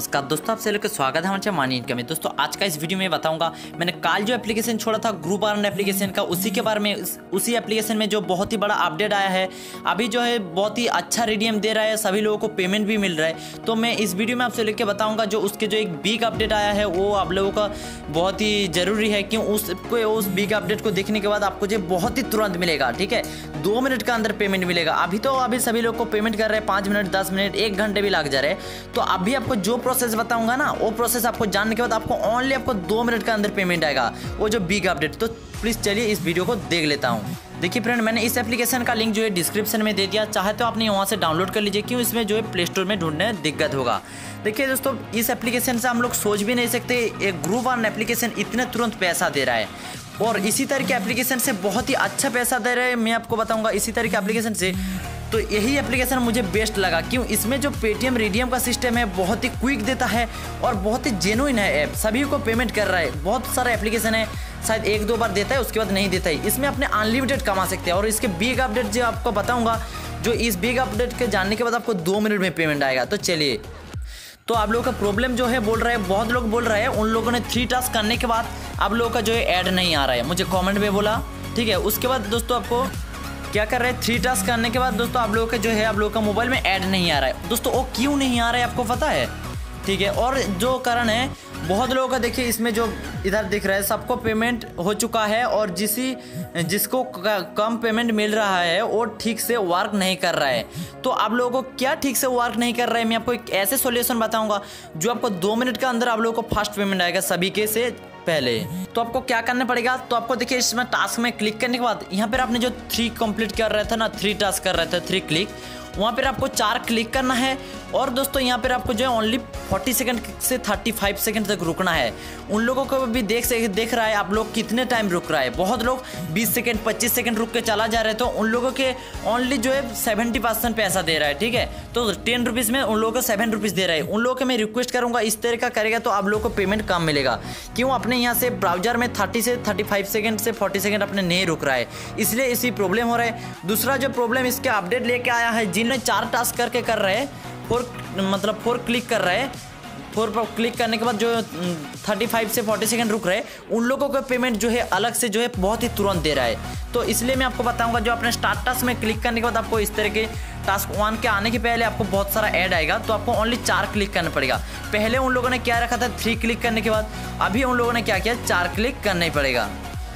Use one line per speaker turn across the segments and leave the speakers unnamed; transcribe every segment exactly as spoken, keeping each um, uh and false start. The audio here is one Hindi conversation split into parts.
नमस्कार दोस्तों, आप सभी लोग का स्वागत है हमारे चैनल मनी इनकम में। दोस्तों आज का इस वीडियो में बताऊंगा, मैंने कल जो एप्लीकेशन छोड़ा था ग्रुप अर्न एप्लीकेशन का, उसी के बारे में। उसी एप्लीकेशन में जो बहुत ही बड़ा अपडेट आया है, अभी जो है बहुत ही अच्छा रिडीम दे रहा है, सभी लोगों को पेमेंट भी मिल रहा है। तो मैं इस वीडियो में आपसे लेकर बताऊँगा जो उसके जो एक बिग अपडेट आया है वो आप लोगों का बहुत ही ज़रूरी है, क्यों उसको उस बिग अपडेट को देखने के बाद आपको जो बहुत ही तुरंत मिलेगा। ठीक है, दो मिनट का अंदर पेमेंट मिलेगा। अभी तो अभी सभी लोग को पेमेंट कर रहे हैं पाँच मिनट दस मिनट एक घंटे भी लग जा रहे हैं। तो अभी आपको जो प्रोसेस बताऊंगा ना, वो प्रोसेस आपको जानने के बाद आपको ओनली आपको दो मिनट का अंदर पेमेंट आएगा, वो जो बिग अपडेट। तो प्लीज़ चलिए इस वीडियो को देख लेता हूँ। देखिए फ्रेंड, मैंने इस एप्लीकेशन का लिंक जो है डिस्क्रिप्शन में दे दिया, चाहे तो आपने वहाँ से डाउनलोड कर लीजिए, क्यों इसमें जो है प्ले स्टोर में ढूंढने में दिक्कत होगा। देखिए दोस्तों, इस एप्लीकेशन से हम लोग सोच भी नहीं सकते एक ग्रुप अर्न एप्लीकेशन इतने तुरंत पैसा दे रहा है, और इसी तरह के एप्लीकेशन से बहुत ही अच्छा पैसा दे रहे हैं। मैं आपको बताऊंगा इसी तरह के एप्लीकेशन से, तो यही एप्लीकेशन मुझे बेस्ट लगा, क्यों इसमें जो पेटीएम रिडीम का सिस्टम है बहुत ही क्विक देता है और बहुत ही जेन्युइन है ऐप, सभी को पेमेंट कर रहा है। बहुत सारा एप्लीकेशन है शायद एक दो बार देता है उसके बाद नहीं देता है, इसमें अपने अनलिमिटेड कमा सकते हैं। और इसके बिग अपडेट जो आपको बताऊंगा, जो इस बिग अपडेट के जानने के बाद आपको दो मिनट में पेमेंट आएगा। तो चलिए, तो आप लोगों का प्रॉब्लम जो है बोल रहा है, बहुत लोग बोल रहे हैं उन लोगों ने थ्री टास्क करने के बाद आप लोगों का जो है ऐड नहीं आ रहा है, मुझे कमेंट में बोला। ठीक है, उसके बाद दोस्तों आपको क्या कर रहे हैं, थ्री टास्क करने के बाद दोस्तों आप लोगों का जो है आप लोगों का मोबाइल में ऐड नहीं आ रहा है। दोस्तों वो क्यों नहीं आ रहा है आपको पता है? ठीक है, और जो कारण है बहुत लोगों का, देखिए इसमें जो इधर दिख रहा है सबको पेमेंट हो चुका है, और जिसी जिसको कम पेमेंट मिल रहा है वो ठीक से वर्क नहीं कर रहा है। तो आप लोगों को क्या ठीक से वर्क नहीं कर रहा है, मैं आपको एक ऐसे सॉल्यूशन बताऊंगा जो आपको दो मिनट के अंदर आप लोगों को फर्स्ट पेमेंट आएगा सभी के से पहले। तो आपको क्या करना पड़ेगा, तो आपको देखिए इसमें टास्क में क्लिक करने के बाद यहाँ पर आपने जो थ्री कंप्लीट कर रहे थे ना, थ्री टास्क कर रहे थे, थ्री क्लिक, वहाँ पर आपको चार क्लिक करना है। और दोस्तों यहाँ पर आपको जो है ओनली चालीस सेकंड से पैंतीस सेकंड तक रुकना है। उन लोगों को भी देख से देख रहा है आप लोग कितने टाइम रुक रहा है। बहुत लोग बीस सेकंड पच्चीस सेकंड रुक के चला जा रहे हैं, तो उन लोगों के ओनली जो है सत्तर परसेंट पैसा दे रहा है। ठीक है, तो टेन रुपीज़ में उन लोगों को सेवन रुपीज़ दे रहा है। उन लोगों को मैं रिक्वेस्ट करूँगा इस तरह का करेगा तो आप लोग को पेमेंट कम मिलेगा, क्यों अपने यहाँ से ब्राउजर में तीस से पैंतीस सेकंड से चालीस सेकंड अपने नहीं रुक रहा है, इसलिए इसी प्रॉब्लम हो रहा है। दूसरा जो प्रॉब्लम इसके अपडेट लेके आया है, जिन्हें चार टास्क करके कर रहे हैं, फोर मतलब फोर क्लिक कर रहे हैं, फोर पर क्लिक करने के बाद जो पैंतीस से चालीस सेकंड रुक रहे हैं, उन लोगों का पेमेंट जो है अलग से जो है बहुत ही तुरंत दे रहा है। तो इसलिए मैं आपको बताऊंगा, जो अपने स्टार्ट टास्क में क्लिक करने के बाद आपको इस तरह के टास्क वन के आने के पहले आपको बहुत सारा ऐड आएगा, तो आपको ओनली चार क्लिक करना पड़ेगा। पहले उन लोगों ने क्या रखा था, थ्री क्लिक करने के बाद, अभी उन लोगों ने क्या किया, चार क्लिक करना ही पड़ेगा।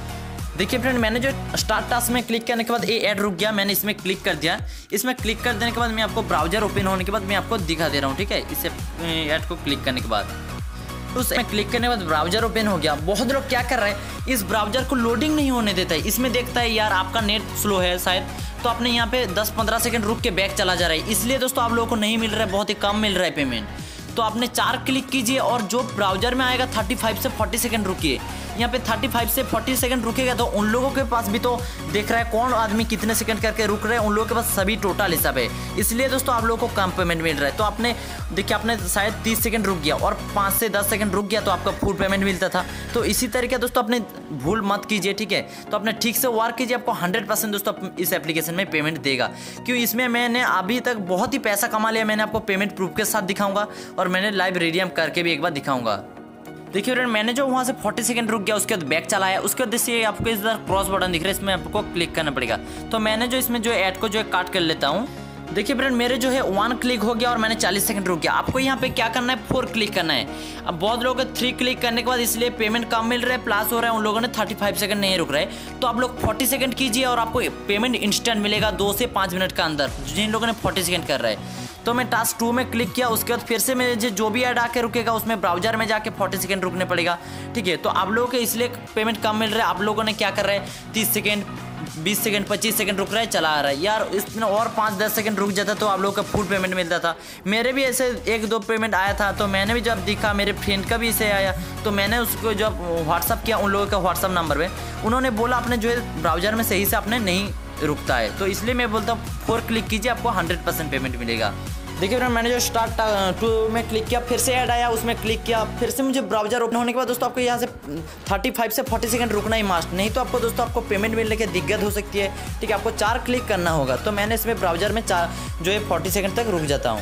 देखिए फ्रेंड, मैंने जो स्टार्ट टास्क में क्लिक करने के बाद ये ऐड रुक गया, मैंने इसमें क्लिक कर दिया। इसमें क्लिक कर देने के बाद मैं आपको ब्राउजर ओपन होने के बाद मैं आपको दिखा दे रहा हूँ। ठीक है, इस ऐड को क्लिक करने के बाद, उसमें क्लिक करने के बाद ब्राउजर ओपन हो गया। बहुत लोग क्या कर रहे हैं, इस ब्राउजर को लोडिंग नहीं होने देता है। इसमें देखता है यार आपका नेट स्लो है शायद, तो आपने यहाँ पे दस पंद्रह सेकंड रुक के बैक चला जा रहा है, इसलिए दोस्तों आप लोगों को नहीं मिल रहा है, बहुत ही कम मिल रहा है पेमेंट। तो आपने चार क्लिक कीजिए और जो ब्राउजर में आएगा पैंतीस से चालीस सेकंड रुकिए। यहाँ पे पैंतीस से चालीस सेकंड रुकेगा तो उन लोगों के पास भी तो देख रहा है कौन आदमी कितने सेकंड करके रुक रहे हैं, उन लोगों के पास सभी टोटल हिसाब है, इसलिए दोस्तों आप लोगों को कम पेमेंट मिल रहा है। तो आपने देखिए आपने शायद तीस सेकंड रुक गया और पाँच से दस सेकंड रुक गया तो आपका फुल पेमेंट मिलता था। तो इसी तरीके दोस्तों अपने भूल मत कीजिए। ठीक है, तो अपने ठीक से वर्क कीजिए, आपको हंड्रेड परसेंट दोस्तों इस एप्लीकेशन में पेमेंट देगा, क्यों इसमें मैंने अभी तक बहुत ही पैसा कमा लिया। मैंने आपको पेमेंट प्रूफ के साथ दिखाऊंगा और मैंने लाइव रिडीम करके भी एक बार दिखाऊंगा। देखिए फ्रेंड, मैंने जो वहाँ से चालीस सेकंड रुक गया, उसके बाद बैक चलाया, उसके बाद देखिए आपको इधर क्रॉस बटन दिख रहा है, इसमें आपको क्लिक करना पड़ेगा। तो मैंने जो इसमें जो ऐड को जो है काट कर लेता हूँ। देखिए फ्रेंड, मेरे जो है वन क्लिक हो गया और मैंने चालीस सेकंड रुक गया। आपको यहाँ पे क्या करना है, फोर क्लिक करना है। अब बहुत लोगों को थ्री क्लिक करने के बाद इसलिए पेमेंट कम मिल रहा है, प्लस हो रहा है, उन लोगों ने पैंतीस सेकंड नहीं रुक रहे। तो आप लोग चालीस सेकंड कीजिए और आपको पेमेंट इंस्टेंट मिलेगा दो से पाँच मिनट के अंदर, जिन लोगों ने चालीस सेकंड कर रहे हैं। तो मैं टास्क टू में क्लिक किया, उसके बाद फिर से मेरे जो भी ऐड आके रुकेगा उसमें ब्राउजर में जाके चालीस सेकंड रुकने पड़ेगा। ठीक है, तो आप लोगों के इसलिए पेमेंट कम मिल रहा है। आप लोगों ने क्या कर रहे हैं, तीस सेकंड बीस सेकंड पच्चीस सेकंड रुक रहा है, चला आ रहा है यार, इसमें और पाँच दस सेकंड रुक जाता तो आप लोगों का फुल पेमेंट मिलता था। मेरे भी ऐसे एक दो पेमेंट आया था, तो मैंने भी जब देखा मेरे फ्रेंड का भी इसे आया, तो मैंने उसको जब व्हाट्सअप किया उन लोगों का व्हाट्सअप नंबर पे, उन्होंने बोला आपने जो है ब्राउजर में सही से आपने नहीं रुकता है। तो इसलिए मैं बोलता हूँ फोर क्लिक कीजिए, आपको हंड्रेड परसेंट पेमेंट मिलेगा। देखिए फ्रेंड, मैंने जो स्टार्ट टू में क्लिक किया, फिर से ऐड आया, उसमें क्लिक किया, फिर से मुझे ब्राउजर ओपन होने के बाद दोस्तों आपको यहाँ से पैंतीस से चालीस सेकंड रुकना ही मस्ट, नहीं तो आपको दोस्तों आपको पेमेंट मिलने की दिक्कत हो सकती है। ठीक है, आपको चार क्लिक करना होगा। तो मैंने इसमें ब्राउजर में चार जो है चालीस सेकंड तक रुक जाता हूँ।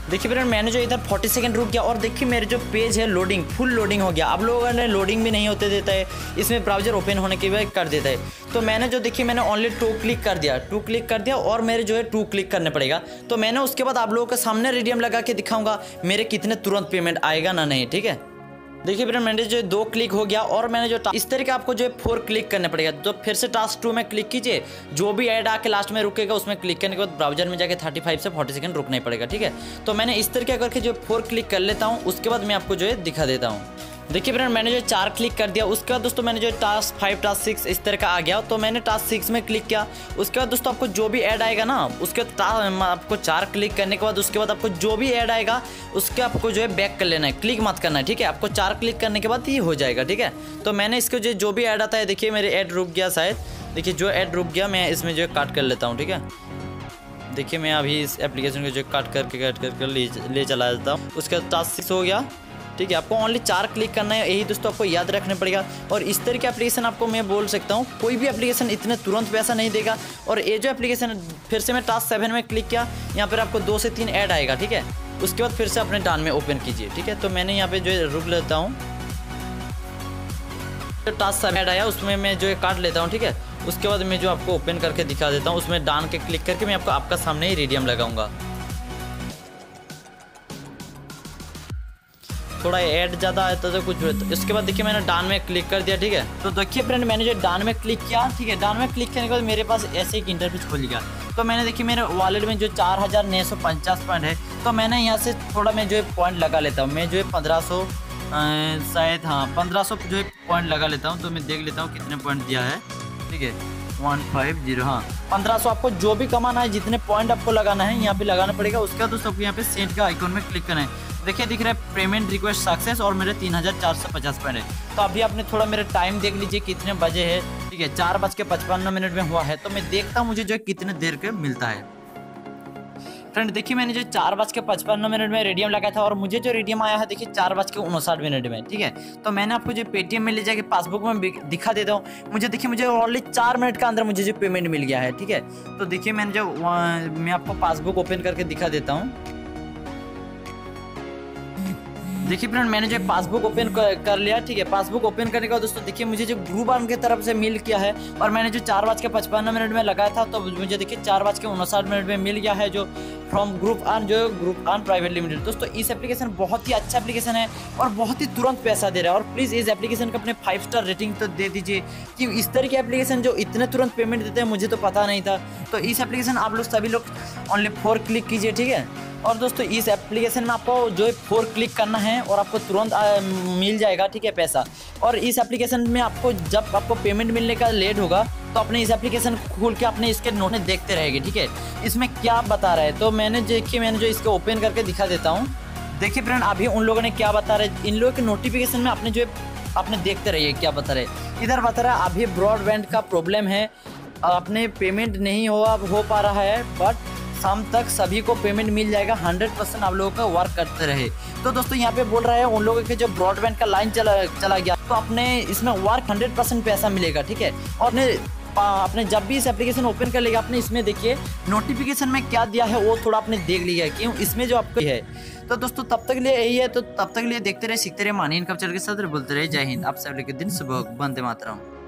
देखिए फ्रेंड मैंने जो इधर चालीस सेकंड रुक गया और देखिए मेरे जो पेज है लोडिंग फुल लोडिंग हो गया। अब लोगों ने लोडिंग भी नहीं होते देता है, इसमें ब्राउजर ओपन होने के बाद कर देता है। तो मैंने जो देखिए मैंने ओनली टू क्लिक कर दिया, टू क्लिक कर दिया और मेरे जो है टू क्लिक करने पड़ेगा। तो मैंने उसके बाद आप लोगों के सामने रिडीम लगा के दिखाऊंगा मेरे कितने तुरंत पेमेंट आएगा ना नहीं, ठीक है। देखिए फ्रेंड मैंने जो दो क्लिक हो गया और मैंने जो इस तरीके आपको जो है फोर क्लिक करने पड़ेगा। तो फिर से टास्क टू में क्लिक कीजिए, जो भी ऐड आके लास्ट में रुकेगा उसमें क्लिक करने के बाद ब्राउजर में जाके पैंतीस से चालीस सेकंड रुकना ही पड़ेगा, ठीक है। तो मैंने इस तरीके करके जो फोर क्लिक कर लेता हूँ, उसके बाद मैं आपको जो है दिखा देता हूँ। देखिए फ्रेंड मैंने जो चार क्लिक कर दिया, उसके बाद दोस्तों मैंने जो टास्क फाइव टास्क सिक्स इस तरह का आ गया। तो मैंने टास्क सिक्स में क्लिक किया, उसके बाद दोस्तों आपको जो भी ऐड आएगा ना उसके बाद आपको चार क्लिक करने के बाद उसके बाद आपको जो भी ऐड आएगा उसके आपको जो है बैक कर लेना है, क्लिक मत करना है, ठीक है। आपको चार क्लिक करने के बाद ये हो जाएगा, ठीक है। तो मैंने इसको जो जो भी ऐड आता है, देखिए मेरे ऐड रुक गया शायद, देखिए जो ऐड रुक गया मैं इसमें जो है काट कर लेता हूँ, ठीक है। देखिए मैं अभी इस एप्लीकेशन को जो काट करके काट करके ले ले चला जाता हूँ। उसके बाद टास्क सिक्स हो गया, ठीक है। आपको ओनली चार क्लिक करना है, यही दोस्तों आपको याद रखना पड़ेगा। और इस तरह के एप्लीकेशन आपको मैं बोल सकता हूँ कोई भी एप्लीकेशन इतने तुरंत पैसा नहीं देगा। और ये जो एप्लीकेशन फिर से मैं टास्क सेवन में क्लिक किया, यहाँ पर आपको दो से तीन ऐड आएगा, ठीक है। उसके बाद फिर से अपने डान में ओपन कीजिए, ठीक है। तो मैंने यहाँ पे जो है रुक लेता हूँ, जो टास्क सेवन ऐड आया उसमें मैं जो है काट लेता हूँ, ठीक है। उसके बाद मैं जो आपको ओपन करके दिखा देता हूँ, उसमें डान के क्लिक करके मैं आपको आपका सामने ही रिडीम लगाऊंगा। थोड़ा ऐड ज़्यादा आता तो कुछ तो इसके बाद देखिए मैंने डान में क्लिक कर दिया, ठीक है। तो देखिए फ्रेंड मैंने जो डान में क्लिक किया, ठीक है। डान में क्लिक करने के बाद मेरे पास ऐसे एक इंटरफेस खुल गया। तो मैंने देखिए मेरे वॉलेट में जो चार हज़ार नौ सौ पचास पॉइंट है, तो मैंने यहाँ से थोड़ा मैं जो है पॉइंट लगा लेता हूँ। मैं जो है पंद्रह सौ शायद हाँ पंद्रह सौ जो है पॉइंट लगा लेता हूँ। तो मैं देख लेता हूँ कितने पॉइंट दिया है, ठीक है। वन फाइव जीरो हाँ पंद्रह सौ आपको जो भी कमाना है, जितने पॉइंट आपको लगाना है यहाँ पे लगाना पड़ेगा। उसके बाद दोस्तों आपको यहाँ पे सेंड का आइकॉन में क्लिक करना है। देखिए दिख रहा है पेमेंट रिक्वेस्ट सक्सेस और मेरे तीन हज़ार चार सौ पचास पॉइंट है। तो अभी आपने थोड़ा मेरा टाइम देख लीजिए कितने बजे है, ठीक है। चार बज के पचपन मिनट में हुआ है। तो मैं देखता हूँ मुझे जो है कितने देर के मिलता है। फ्रेंड देखिए मैंने जो चार बज के पचपन मिनट में रेडियम लगाया था और मुझे जो रेडियम आया है देखिए चार बज के उनसाठ मिनट में, ठीक है। तो मैंने आपको जो पेटीएम में ले जाके पासबुक में दिखा देता हूँ। मुझे देखिए मुझे ओनली चार मिनट का अंदर मुझे जो पेमेंट मिल गया है, ठीक है। तो देखिए मैंने जो मैं आपको पासबुक ओपन करके दिखा देता हूँ। देखिए फ्रेंड मैंने जो पासबुक ओपन कर लिया, ठीक है। पासबुक ओपन करने के बाद दोस्तों देखिए मुझे जो ग्रुप अर्न की तरफ से मिल किया है और मैंने जो चार बज के पचपन मिनट में लगाया था तो मुझे देखिए चार बज के उनसाठ मिनट में मिल गया है जो फ्रॉम ग्रुप अर्न जो ग्रुप अर्न प्राइवेट लिमिटेड। दोस्तों इस एप्लीकेशन बहुत ही अच्छा एप्लीकेशन है और बहुत ही तुरंत पैसा दे रहा है। और प्लीज़ इस एप्लीकेशन को अपने फाइव स्टार रेटिंग तो दे दीजिए कि इस तरह के एप्लीकेशन जो इतने तुरंत पेमेंट देते हैं मुझे तो पता नहीं था। तो इस एप्लीकेशन आप लोग सभी लोग ओनली फोर क्लिक कीजिए, ठीक है। और दोस्तों इस एप्लीकेशन में आपको जो है फोर क्लिक करना है और आपको तुरंत मिल जाएगा, ठीक है, पैसा। और इस एप्लीकेशन में आपको जब आपको पेमेंट मिलने का लेट होगा तो अपने इस एप्लीकेशन खोल के अपने इसके नोट में देखते रहेंगे, ठीक है। इसमें क्या बता रहा है तो मैंने देखिए मैंने जो इसको ओपन करके दिखा देता हूँ। देखिए फ्रेंड अभी उन लोगों ने क्या बता रहे हैं, इन लोगों के नोटिफिकेशन में आपने जो है आपने देखते रहिए क्या बता रहे। इधर बता रहा है अभी ब्रॉडबैंड का प्रॉब्लम है, अपने पेमेंट नहीं हो हो पा रहा है, बट शाम तक सभी को पेमेंट मिल जाएगा। हंड्रेड परसेंट आप लोगों का वर्क करते रहे। तो दोस्तों यहाँ पे बोल रहा है उन लोगों के जो ब्रॉडबैंड का लाइन चला चला गया तो अपने इसमें वर्क हंड्रेड परसेंट पैसा मिलेगा, ठीक है। और अपने आपने जब भी इस एप्लीकेशन ओपन कर लेगा अपने इसमें देखिए नोटिफिकेशन में क्या दिया है वो थोड़ा आपने देख लिया है क्यों इसमें जो आपको है। तो दोस्तों तब तक लिए यही है, तो तब तक लिए देखते रहे सीखते रहे, मानिए इनकम चैनल के साथ बोलते रहे। जय हिंद। आप सब लोग के दिन सुबह, वंदे मातरम।